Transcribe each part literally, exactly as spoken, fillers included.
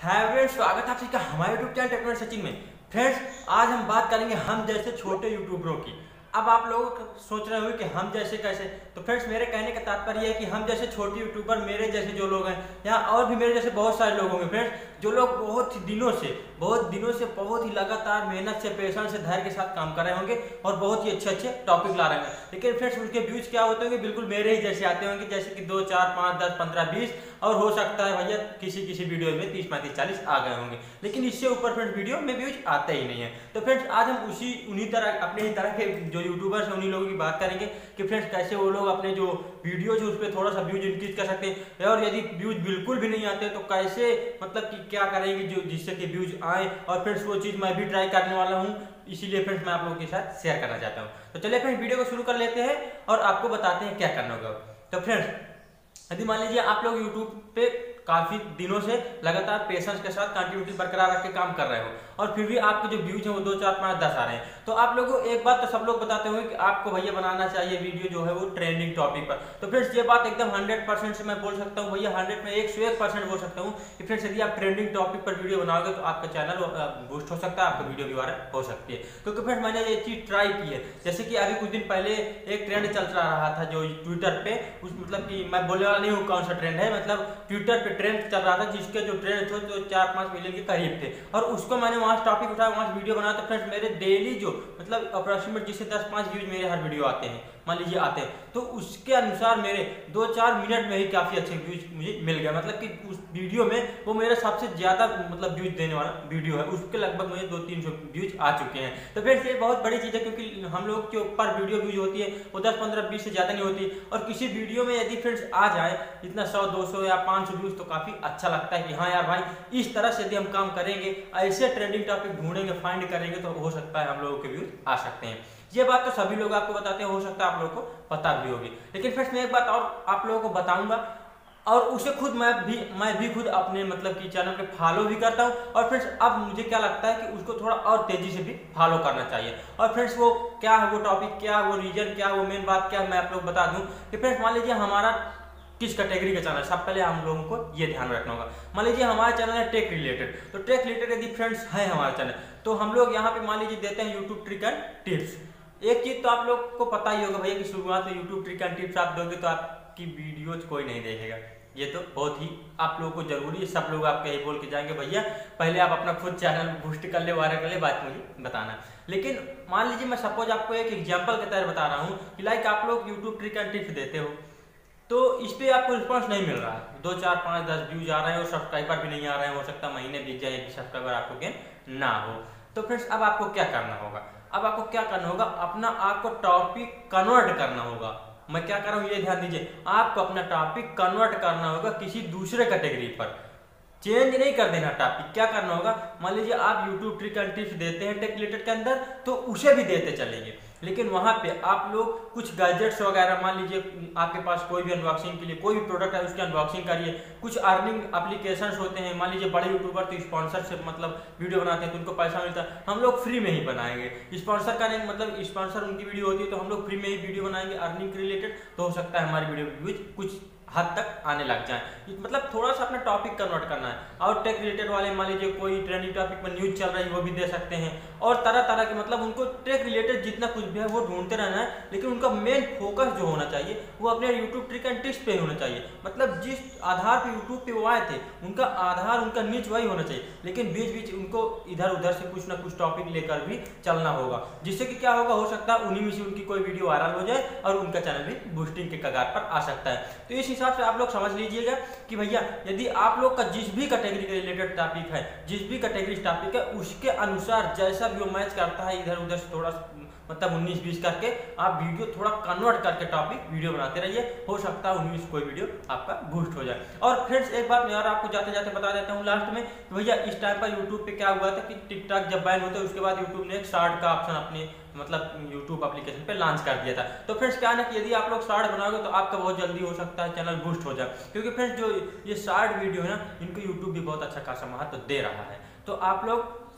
Friends, स्वागत है आप सभी का हमारे यूट्यूब चैनल टेक्नोलॉजी सचिन में। फ्रेंड्स, आज हम बात करेंगे हम जैसे छोटे यूट्यूबरों की। अब आप लोग सोच रहे हो कि हम जैसे कैसे, तो फ्रेंड्स मेरे कहने का तात्पर्य है कि हम जैसे छोटे यूट्यूबर, मेरे जैसे जो लोग हैं यहाँ और भी मेरे जैसे बहुत सारे लोग होंगे फ्रेंड्स, जो लोग बहुत दिनों से बहुत दिनों से बहुत ही लगातार मेहनत से, पेशेंस से, धैर्य के साथ काम कर रहे होंगे और बहुत ही अच्छे अच्छे टॉपिक ला रहे हैं। लेकिन फ्रेंड्स उनके व्यूज क्या होते होंगे, बिल्कुल मेरे ही जैसे आते होंगे, जैसे कि दो चार पाँच दस पंद्रह बीस, और हो सकता है भैया किसी किसी वीडियो में तीस पैंतीस चालीस आ गए होंगे, लेकिन इससे ऊपर फ्रेंड्स वीडियो में व्यूज आते ही नहीं है। तो फ्रेंड्स आज हम उसी उन्हीं तरह अपने ही तरह के जो यूट्यूबर्स हैं उन्हीं लोगों की बात करेंगे कि फ्रेंड्स कैसे वो लोग अपने जो वीडियो जो उस पर थोड़ा सा व्यूज इंक्रीज कर सकते हैं, और यदि व्यूज बिल्कुल भी नहीं आते तो कैसे मतलब कि क्या करेंगे जो जिससे कि व्यूज आए। और फ्रेंड्स वो चीज़ मैं भी ट्राई करने वाला हूँ, इसीलिए फ्रेंड्स मैं आप लोगों के साथ शेयर करना चाहता हूँ। तो चलिए फ्रेंड्स वीडियो को शुरू कर लेते हैं और आपको बताते हैं क्या करना होगा। तो फ्रेंड्स यदि मान लीजिए आप लोग यूट्यूब पे काफी दिनों से लगातार पेशेंस के साथ कंटिन्यूटी बरकरार रख के काम कर रहे हो और फिर भी आपके जो व्यूज हैं वो दो चार पाँच दस आ रहे हैं, तो आप लोगों को एक बात तो सब लोग बताते होंगे कि आपको भैया बनाना चाहिए वीडियो जो है वो ट्रेंडिंग टॉपिक पर। तो फ्रेंड्स ये बात एकदम हंड्रेड परसेंट से मैं बोल सकता हूँ भैया, हंड्रेड में एक सौ एक परसेंट बोल सकता हूँ कि फ्रेंड्स यदि आप ट्रेंडिंग टॉपिक पर वीडियो बनाओगे तो आपका चैनल बूस्ट हो सकता है, आपका वीडियो भी वायरल हो सकती है। क्योंकि फ्रेंड्स मैंने ये चीज ट्राई की है, जैसे कि अभी कुछ दिन पहले एक ट्रेंड चल रहा था जो ट्विटर पे, उस मतलब कि मैं बोलने वाला नहीं हूँ कौन सा ट्रेंड है, मतलब ट्विटर पे ट्रेंड चल रहा था जिसके जो ट्रेंड थे तो चार पांच मिलियन के करीब थे, और उसको मैंने वहां टॉपिक उठाया, वहां वीडियो बनाया। तो फ्रेंड्स मेरे डेली जो मतलब अप्रोक्सीमेट जिससे दस पांच व्यूज मेरे हर वीडियो आते हैं, मान लीजिए आते हैं, तो उसके अनुसार मेरे दो चार मिनट में ही काफी अच्छे व्यूज मुझे मिल गया। मतलब कि उस वीडियो में वो मेरा सबसे ज्यादा मतलब व्यूज देने वाला वीडियो है, उसके लगभग मुझे दो तीन सौ व्यूज आ चुके हैं। तो फिर ये बहुत बड़ी चीज है, क्योंकि हम लोग के ऊपर वीडियो व्यूज होती है वो दस पंद्रह बीस से ज्यादा नहीं होती, और किसी वीडियो में यदि फ्रेंड्स आ जाए इतना सौ दो सौ या पाँच सौ व्यूज तो काफी अच्छा लगता है कि हाँ यार भाई इस तरह से यदि हम काम करेंगे, ऐसे ट्रेंडिंग टॉपिक ढूंढेंगे, फाइंड करेंगे, तो हो सकता है हम लोगों के व्यूज आ सकते हैं। ये बात तो सभी लोग आपको बताते हैं, हो सकता है आप लोगों को पता भी होगी। लेकिन फ्रेंड्स मैं एक बात और आप लोगों को बताऊंगा, और उसे खुद मैं भी मैं भी खुद अपने मतलब कि चैनल पे फॉलो भी करता हूं, और फ्रेंड्स अब मुझे क्या लगता है कि उसको थोड़ा और तेजी से भी फॉलो करना चाहिए। और फ्रेंड्स वो क्या है, वो टॉपिक क्या है, वो रीजन क्या है, वो मेन बात क्या है, मैं आप लोग बता दूं कि फ्रेंड्स मान लीजिए हमारा किस कैटेगरी का चैनल, सब पहले हम लोगों को ये ध्यान रखना होगा। मान लीजिए हमारा चैनल है टेक रिलेटेड, तो टेक रिलेटेड यदि फ्रेंड्स है हमारा चैनल, तो हम लोग यहाँ पे मान लीजिए देते हैं यूट्यूब ट्रिक एंड टिप्स। एक चीज तो आप लोग को पता ही होगा भैया कि शुरुआत में यूट्यूब ट्रिक एंड टिप्स आप दोगे तो आपकी वीडियोज कोई नहीं देखेगा, ये तो बहुत ही आप लोगों को जरूरी है। सब लोग आपके यही बोल के जाएंगे भैया पहले आप अपना खुद चैनल बूस्ट कर ले, वायरल कर ले, बात मुझे बताना। लेकिन मान लीजिए मैं सपोज आपको एक एग्जांपल के तहत बता रहा हूँ कि लाइक आप लोग यूट्यूब ट्रिक एंड टिप्स देते हो, तो इस पे आपको रिस्पांस नहीं मिल रहा है, दो चार पाँच दस व्यूज आ रहे हैं और सब्सक्राइबर भी नहीं आ रहे हैं, हो सकता है महीने बीत जाए सब्सक्राइबर आपको गेन ना हो। तो फ्रेंड्स अब आपको क्या करना होगा, अब आपको क्या करना होगा, अपना आपको टॉपिक कन्वर्ट करना होगा। मैं क्या कर रहा हूँ ये ध्यान दीजिए, आपको अपना टॉपिक कन्वर्ट करना होगा किसी दूसरे कैटेगरी पर, चेंज नहीं कर देना टॉपिक। क्या करना होगा, मान लीजिए आप YouTube ट्रिक एंड टिप्स देते हैं टेक रिलेटेड के अंदर, तो उसे भी देते चलेंगे, लेकिन वहां पे आप लोग कुछ गैजेट्स वगैरह, मान लीजिए आपके पास कोई भी अनबॉक्सिंग के लिए कोई भी प्रोडक्ट है उसकी अनबॉक्सिंग करिए। कुछ अर्निंग एप्लीकेशंस होते हैं, मान लीजिए बड़े यूट्यूबर तो स्पॉन्सर से मतलब वीडियो बनाते हैं तो उनको पैसा मिलता है, हम लोग फ्री में ही बनाएंगे। स्पॉन्सर करेंगे मतलब स्पॉन्सर उनकी वीडियो होती है तो हम लोग फ्री में ही वीडियो बनाएंगे अर्निंग रिलेटेड, तो हो सकता है हमारी वीडियो व्यूज कुछ हद तक आने लग जाए। मतलब थोड़ा सा अपना टॉपिक कन्वर्ट करना है। और टेक रिलेटेड वाले मान लीजिए कोई ट्रेंडिंग टॉपिक पर न्यूज चल रही है वो भी दे सकते हैं, और तरह तरह के मतलब उनको टेक रिलेटेड जितना कुछ भी है वो ढूंढते रहना है, लेकिन उनका मेन फोकस जो होना चाहिए वो अपने यूट्यूब ट्रिक एंड टिप्स पे होना चाहिए। मतलब जिस आधार पे यूट्यूब पे वो आए थे उनका आधार, उनका नीच वही होना चाहिए, लेकिन बीच बीच उनको इधर उधर से कुछ ना कुछ टॉपिक लेकर भी चलना होगा, जिससे कि क्या होगा, हो सकता है उन्हीं में से उनकी कोई वीडियो वायरल हो जाए और उनका चैनल भी बूस्टिंग के कगार पर आ सकता है। तो इस हिसाब से आप लोग समझ लीजिएगा कि भैया यदि आप लोग का जिस भी कैटेगरी के रिलेटेड टॉपिक है, जिस भी कैटेगरी टॉपिक है उसके अनुसार जैसा भी वो मैच करता है, इधर उधर से थोड़ा मतलब उन्नीस बीस करके आप वीडियो थोड़ा कन्वर्ट करके टॉपिक वीडियो बनाते रहिए, हो सकता है उन्नीस कोई वीडियो आपका बूस्ट हो जाए। और फ्रेंड्स एक बात मैं और आपको जाते जाते बता देता हूँ लास्ट में, तो भैया इस टाइम पर यूट्यूब पे क्या हुआ था कि टिकटॉक जब बैन होता है उसके बाद यूट्यूब ने एक शॉर्ट का ऑप्शन अपने मतलब यूट्यूब एप्लीकेशन पे लॉन्च कर दिया था। तो फ्रेंड्स क्या है ना कि यदि आप लोग शॉर्ट बनाओगे तो आपका बहुत जल्दी हो सकता है चैनल बूस्ट हो जाए, क्योंकि फ्रेंड्स जो ये शॉर्ट वीडियो है ना इनको यूट्यूब भी बहुत अच्छा खासा महत्व दे रहा है। तो आप लोग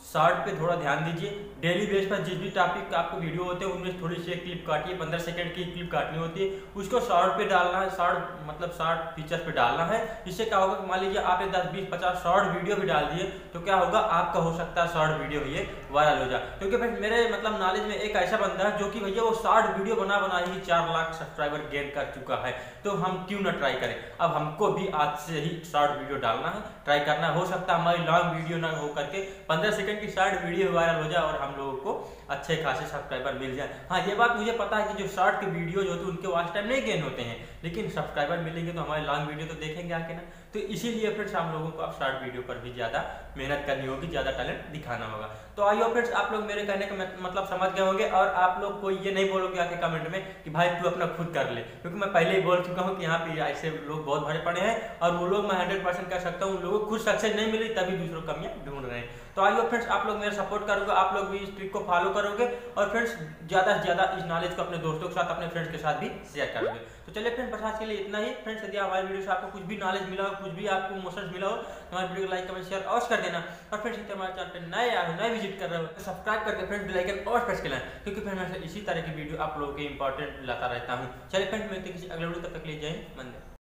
शॉर्ट पे थोड़ा ध्यान दीजिए। डेली बेस पर जिस भी टॉपिक का आपको वीडियो होते हैं उनमें थोड़ी सी क्लिप काटिए, पंद्रह सेकंड की क्लिप काटनी होती है, उसको शॉर्ट पे डालना है, शॉर्ट मतलब शॉर्ट फीचर पे डालना है। इससे क्या होगा कि मान लीजिए आपने दस बीस पचास शॉर्ट वीडियो भी डाल दिए तो क्या होगा, आपका हो सकता है शॉर्ट वीडियो ये वायरल हो जाए। क्योंकि भाई मेरे मतलब नॉलेज में एक ऐसा बंदा है जो कि भैया वो शॉर्ट वीडियो बना बना ही चार लाख सब्सक्राइबर गेन कर चुका है, तो हम क्यों ना ट्राई करें। अब हमको भी आज से ही शॉर्ट वीडियो डालना है, ट्राई करना है। हो सकता है हमारी लॉन्ग वीडियो ना हो करके पंद्रह सेकंड की शॉर्ट वीडियो वायरल हो जाए और हम लोगों को अच्छे खासे सब्सक्राइबर मिल जाए। हाँ, ये बात मुझे पता है कि जो शॉर्ट के वीडियोज होते हैं उनके वॉच टाइम नहीं गेन होते हैं, लेकिन सब्सक्राइबर मिलेंगे तो हमारे लॉन्ग वीडियो तो देखेंगे आके ना। तो इसीलिए फ्रेंड्स हम लोगों को अब शॉर्ट वीडियो पर भी ज़्यादा मेहनत करनी होगी, ज़्यादा टैलेंट दिखाना होगा। तो आइए फ्रेंड्स, आप लोग मेरे कहने का मतलब समझ गए होंगे और आप लोग को ये नहीं बोलोगे आके कमेंट में कि भाई तू अपना खुद कर ले, क्योंकि मैं पहले ही बोल चुका हूँ कि यहाँ पे ऐसे लोग बहुत भरे पड़े हैं और वो लोग मैं हंड्रेड परसेंट कह सकता हूँ उन लोगों को खुद सक्सेस नहीं मिली तभी दूसरों कमियाँ ढूंढ रहे हैं। तो आइए फ्रेंड्स, आप लोग मेरा सपोर्ट करोगे, आप लोग भी इस ट्रिक को फॉलो करोगे और फ्रेंड्स ज़्यादा से ज़्यादा इस नॉलेज को अपने दोस्तों के साथ, अपने फ्रेंड्स के साथ भी शेयर करोगे। तो चलिए फ्रेंड्स, बस आज के लिए इतना ही। फ्रेंड्स, यदि हमारी वीडियो से आपको कुछ भी नॉलेज मिला हो, कुछ भी आपको इमोशंस मिला हो तो हमारे वीडियो को लाइक कमेंट शेयर अवश्य कर देना। और फ्रेंड्स, यदि हमारे चैनल पर नए आए हो, नए विजिट कर रहे हो तो सब्सक्राइब करके फ्रेंड्स बेल आइकन और प्रेस कर लेना, क्योंकि फिर मैं इसी तरह की वीडियो आप लोगों के इंपॉर्टेंट लाता रहता हूँ। चलिए फ्रेंड्स, मिलते हैं किसी अगले वीडियो, तब तक ले जाए मंदिर।